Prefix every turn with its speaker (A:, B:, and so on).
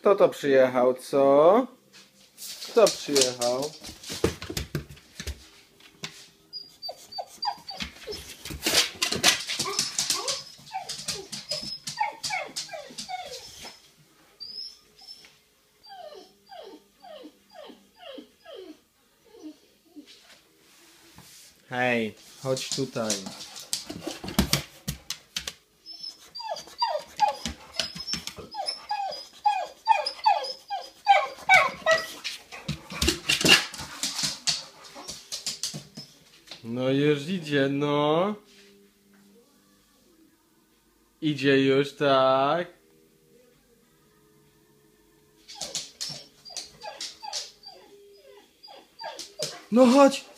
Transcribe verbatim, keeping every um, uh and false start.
A: Kto to przyjechał, co? Kto przyjechał? Hej, chodź tutaj. No już idzie, no. Idzie już, tak. No chodź.